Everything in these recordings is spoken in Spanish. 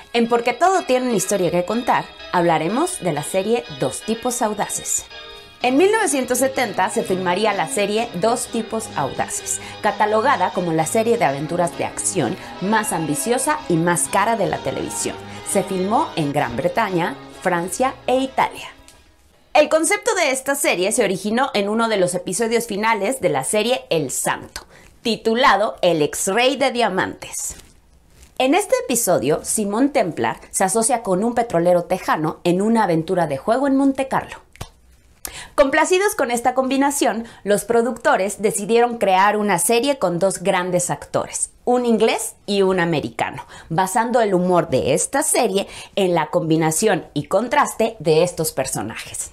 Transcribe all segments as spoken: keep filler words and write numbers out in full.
En Porque todo tiene una historia que contar, hablaremos de la serie Dos tipos audaces. En mil novecientos setenta se filmaría la serie Dos tipos audaces, catalogada como la serie de aventuras de acción más ambiciosa y más cara de la televisión. Se filmó en Gran Bretaña, Francia e Italia. El concepto de esta serie se originó en uno de los episodios finales de la serie El Santo, titulado El ex-rey de diamantes. En este episodio, Simón Templar se asocia con un petrolero tejano en una aventura de juego en Montecarlo. Complacidos con esta combinación, los productores decidieron crear una serie con dos grandes actores, un inglés y un americano, basando el humor de esta serie en la combinación y contraste de estos personajes.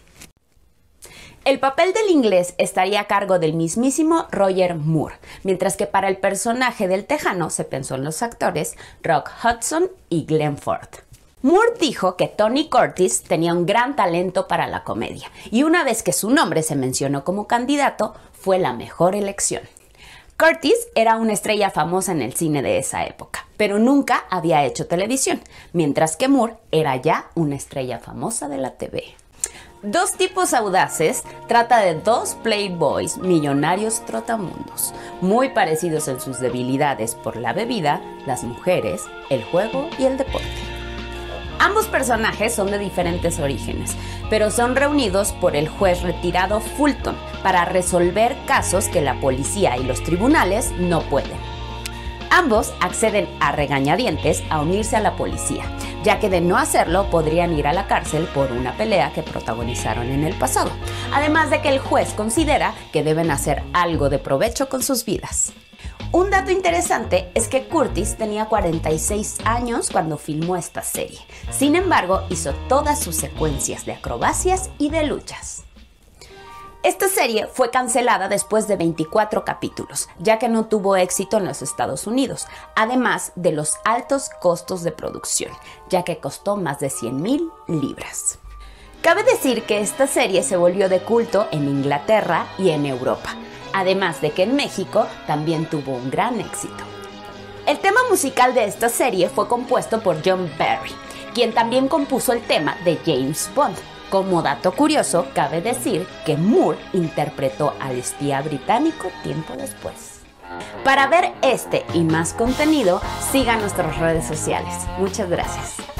El papel del inglés estaría a cargo del mismísimo Roger Moore, mientras que para el personaje del tejano se pensó en los actores Rock Hudson y Glenn Ford. Moore dijo que Tony Curtis tenía un gran talento para la comedia, y una vez que su nombre se mencionó como candidato, fue la mejor elección. Curtis era una estrella famosa en el cine de esa época, pero nunca había hecho televisión, mientras que Moore era ya una estrella famosa de la T V. Dos tipos audaces trata de dos playboys millonarios trotamundos, muy parecidos en sus debilidades por la bebida, las mujeres, el juego y el deporte. Ambos personajes son de diferentes orígenes, pero son reunidos por el juez retirado Fulton para resolver casos que la policía y los tribunales no pueden. Ambos acceden a regañadientes a unirse a la policía, ya que de no hacerlo podrían ir a la cárcel por una pelea que protagonizaron en el pasado, además de que el juez considera que deben hacer algo de provecho con sus vidas. Un dato interesante es que Curtis tenía cuarenta y seis años cuando filmó esta serie. Sin embargo, hizo todas sus secuencias de acrobacias y de luchas. Esta serie fue cancelada después de veinticuatro capítulos, ya que no tuvo éxito en los Estados Unidos, además de los altos costos de producción, ya que costó más de cien mil libras. Cabe decir que esta serie se volvió de culto en Inglaterra y en Europa, además de que en México también tuvo un gran éxito. El tema musical de esta serie fue compuesto por John Barry, quien también compuso el tema de James Bond. Como dato curioso, cabe decir que Moore interpretó al espía británico tiempo después. Para ver este y más contenido, sigan nuestras redes sociales. Muchas gracias.